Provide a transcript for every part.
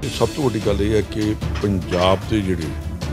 सब तो वड्डी गल है कि पंजाब के जिहड़े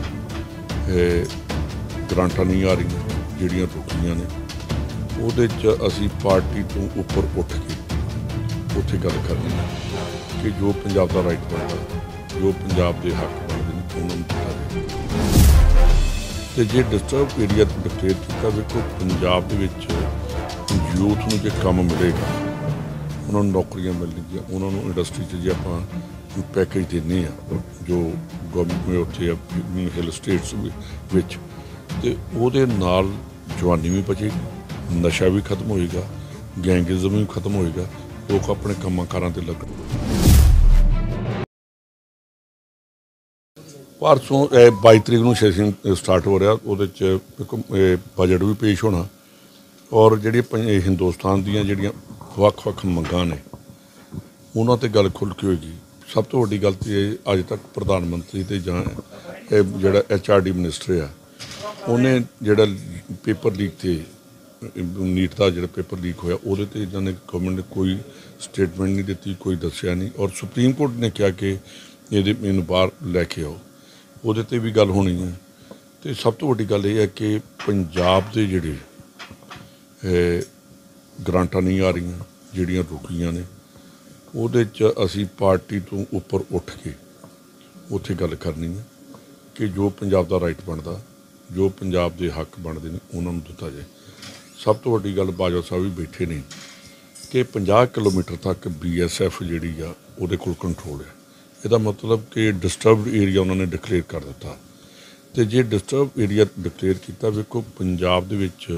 ग्रांटां नहीं आ रही जिहड़ियां रुकियां ने ਉਹਦੇ 'ਚ ਅਸੀਂ पार्टी तो उपर उठ के उत्थे गल करनी है कि जो पंजाब का राइट बनता जो पंजाब के हक बनते हैं उन्होंने दिता जाए। तो जे डिस्टर्ब एरिया डिक्लेयर किया देखो पंजाब दे विच यूथ नूं जे काम मिलेगा उन्होंने नौकरियां मिलणगियां उन्होंने इंडस्ट्री च जे आपां पैकेज देने जो गवर्नमेंट उत्थे हिल स्टेट्स विच ते उहदे नाल जवानी भी बचेगी नशा भी खत्म होएगा गैंगिज़म भी खत्म होएगा लोग अपने कामां कारां ते लगण। परसों 22 तरीक नूं सैशन स्टार्ट हो रहा उहदे बजट भी पेश होना और जिहड़ी हिंदुस्तान दीयां जिहड़ियां ਵੱਖ-ਵੱਖ मंगां ने उन्हां ते गल खुल के होएगी। सब तो वड्डी गल तो अज तक प्रधानमंत्री ते जां जिहड़ा HRD मिनिस्टर आ उन्हें जिहड़ा पेपर लीक थे नीट का जो पेपर लीक होया उहदे ते इन्होंने गवर्नमेंट ने कोई स्टेटमेंट नहीं दी कोई दस्सिया नहीं और सुप्रीम कोर्ट ने कहा कि ये मैनूं बाहर लैके आओ उहदे ते भी गल होनी है। तो सब तो वड्डी गल यह है कि पंजाब के जिहड़े ग्रांटां नहीं आ रही जिहड़ियां रुकियां ने ਉਹਦੇ 'ਚ ਅਸੀਂ पार्टी तो उपर उठ के उत्थे गल करनी है कि जो पंजाब का राइट बनता जो पंजाब के हक बनते हैं उन्होंने दिता जाए। सब तो वड्डी गल बाजवा साहब भी बैठे ने कि 50 किलोमीटर तक BSF जिहड़ी आ उहदे कोल कंट्रोल है इसदा मतलब कि डिस्टर्बड एरिया उन्होंने डिकलेयर कर दिता। तो जे डिस्टर्ब एरिया डिकलेयर किया वेखो पंजाब दे विच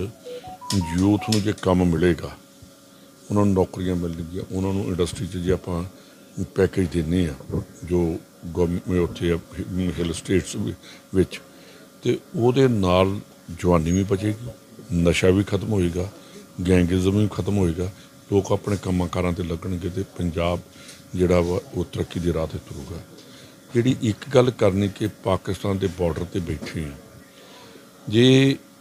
यूथ नूं जे काम मिलेगा उन्होंने नौकरियां मिलणगियां उन्होंने इंडस्ट्री च जे आपां पैकेज देने जो गवर्नमेंट उत्थे हिल स्टेट्स विच ते उहदे नाल जवानी भी बचेगी नशा भी खत्म होएगा गैंगिज़म भी खत्म होएगा लोग अपने कामां कारां ते लगणगे ते पंजाब जिहड़ा वा वो तरक्की दी राह ते तुरूगा। जिहड़ी एक गल करनी कि पाकिस्तान के बॉर्डर ते बैठे हैं जे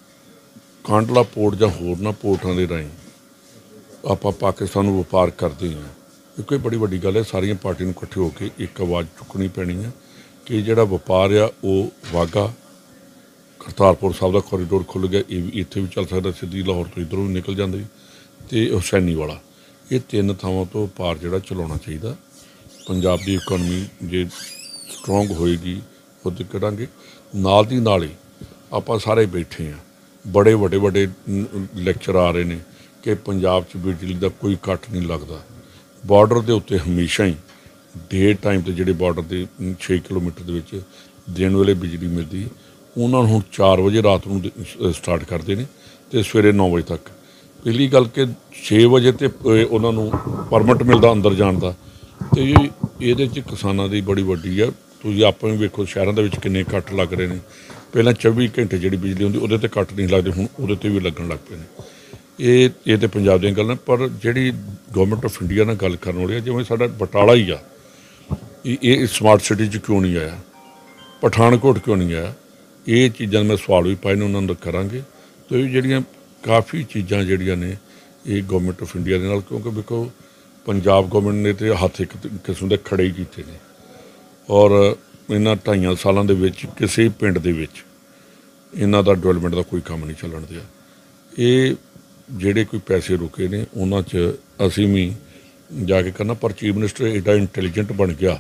कांडला पोर्ट जां होरनां पोर्टां दे राहीं आपां पाकिस्तान नूं वपार करते हैं ये कोई बड़ी वड्डी गल है सारियां पार्टियां इकट्ठे होकर एक आवाज़ चुकनी पैनी है कि जिहड़ा वपार आ वो वाघा करतारपुर साहब का कॉरीडोर खुल गया ये भी इत्थे भी चल सकता सीधी लाहौर तो इधरों भी निकल जाती तो हुसैनी वाला ये 3 थावां तो पार जिहड़ा चलाउणा चाहिए। पंजाब की इकोनॉमी जे स्ट्रोंग होएगी उद करांगे नाल दी नाल ही आपां सारे बैठे हैं बड़े वड्डे वड्डे लैक्चर आ रहे हैं कि पंजाब च बिजली का कोई कट नहीं लगता बॉर्डर के उत्ते हमेशा ही डे टाइम तो जोड़े बॉर्डर के 6 किलोमीटर के दिन वेले बिजली मिलती उन्होंने हुण 4 बजे रात को स्टार्ट करते हैं तो सवेरे 9 बजे तक। पहली गल कि 6 बजे तो उन्होंने परमिट मिलता अंदर जाने का तो ये किसानों की बड़ी वड्डी है। तुसीं आपां भी वेखो शहरों के किन्ने कट लग रहे हैं पहलां 24 घंटे जी बिजली होंदी उहदे ते कट नहीं लगते हुण उहदे ते भी लगन लग पे ने। ये तो पंजाब दी गल पर जिहड़ी गवर्नमेंट ऑफ इंडिया नाल गल करन वाली जिवें साडा बटाला ही आ ये स्मार्ट सिटी च क्यों नहीं आया पठानकोट क्यों नहीं आया ये चीज़ां मैं सवाल भी पाए ने उन्होंने करांगे। तो ये जिहड़ियां काफ़ी चीज़ां जिहड़ियां ने ये गवर्नमेंट ऑफ इंडिया दे नाल क्योंकि देखो पंजाब गवर्नमेंट ने तो हत्थ एक किस्म के खड़े ही कीते ने और इन्हां 2.5 सालां दे विच किसी पिंड दे विच इन्हां दा डेवलपमेंट का कोई काम नहीं चलण दिया। ये ਜਿਹੜੇ कोई पैसे रुके ने उन्हां च असीं भी जाके करना पर चीफ मिनिस्टर एडा इंटैलीजेंट बन गया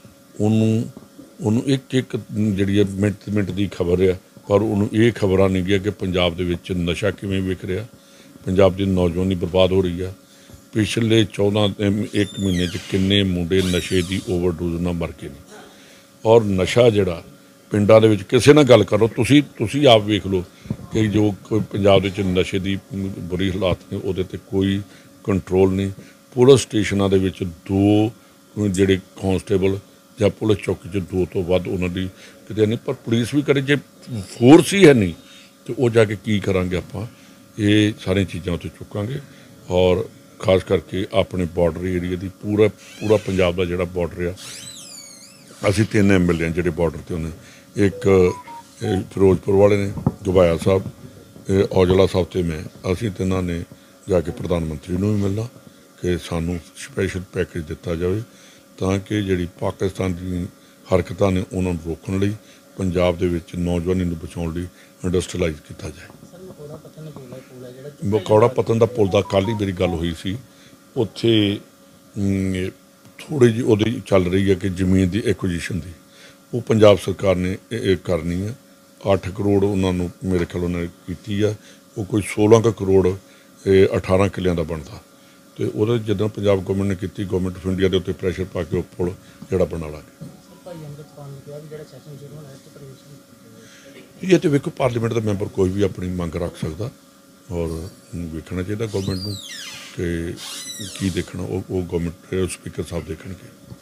उन्होंने एक जिहड़ी मिनट की खबर है पर उन्होंने ये खबरां नहीं गया कि पंजाब दे विच नशा किवें विक रहा पंजाब की नौजवानी बर्बाद हो रही है। पिछले 1 महीने च किन्ने मुंडे नशे की ओवरडोज नाल मर गए ने और नशा जिहड़ा पिंडां दे विच किसी नाल गल करो तुसीं आप वेख लो कि जो कोई पंजाब के नशे की बुरी हालात ने उहदे ते कोई कंट्रोल नहीं। पुलिस स्टेशनों के विच 2 जिहड़े कांस्टेबल या पुलिस चौकी 2 तो वध उन्होंने किते नहीं पर पुलिस भी करे जे फोर्स ही है नहीं तो वो जाके की करांगे आपां ये सारी चीज़ां उत्ते चुकांगे और खास करके अपने बॉर्डर एरिया की पूरा पंजाब का जिहड़ा बॉर्डर आ असीं 3 MLA हैं जिहड़े बॉर्डर ते उन्हें एक फिरोजपुर वाले ने घबाया साहब औजला साहब तो मैं असीं तिन्हां ने जाके प्रधानमंत्री नूं भी मिलना कि सानूं स्पैशल पैकेज दिता जाए ਤਾਂ ਕਿ ਜਿਹੜੀ ਪਾਕਿਸਤਾਨ ਦੀ ਹਰਕਤਾਂ ਨੇ ਉਹਨਾਂ ਨੂੰ ਰੋਕਣ ਲਈ ਪੰਜਾਬ ਦੇ ਵਿੱਚ ਨੌਜਵਾਨੀ ਨੂੰ ਬਚਾਉਣ ਲਈ ਇੰਡਸਟਰੀਲਾਈਜ਼ ਕੀਤਾ ਜਾਏ। ਮਕੌੜਾ ਪਤਨ ਦਾ ਪੁਲ ਦਾ ਕੱਲ੍ਹ ਹੀ ਮੇਰੀ ਗੱਲ ਹੋਈ ਸੀ। ਉੱਥੇ ਥੋੜ੍ਹੀ ਜਿਹੀ ਉਹਦੀ ਚੱਲ ਰਹੀ ਹੈ ਕਿ ਜ਼ਮੀਨ ਦੀ ਐਕੁਜੀਸ਼ਨ ਦੀ, ਉਹ ਪੰਜਾਬ ਸਰਕਾਰ ਨੇ ਇਹ ਕਰਨੀ ਹੈ। 8 ਕਰੋੜ ਉਹਨਾਂ ਨੂੰ ਮੇਰੇ ਖਿਆਲ ਉਹਨਾਂ ਨੇ ਕੀਤੀ ਆ, ਉਹ ਕੋਈ 16 ਕੁ ਕਰੋੜ 18 ਕਿੱਲਿਆਂ ਦਾ ਬਣਦਾ। ਅਤੇ ਉਹਦੇ ਜਦੋਂ ਪੰਜਾਬ ਗੌਰਮੈਂਟ ਨੇ ਕੀਤੀ, ਗੌਰਮੈਂਟ ਆਫ ਇੰਡੀਆ ਦੇ ਉੱਤੇ ਪ੍ਰੈਸ਼ਰ ਪਾ ਕੇ ਉਹ ਪੁਲ ਜਿਹੜਾ ਬਣਾ ਲਾਂਗੇ। ਇਹ ਤਾਂ ਵੇਖੋ ਪਾਰਲੀਮੈਂਟ ਦਾ ਮੈਂਬਰ ਕੋਈ ਵੀ ਆਪਣੀ ਮੰਗ ਰੱਖ ਸਕਦਾ, ਔਰ ਵੇਖਣਾ ਚਾਹੀਦਾ ਗੌਰਮੈਂਟ ਨੂੰ ਕਿ ਕੀ ਦੇਖਣਾ, ਉਹ ਗੌਰਮੈਂਟ ਸਪੀਕਰ ਸਾਹਿਬ ਦੇਖਣਗੇ।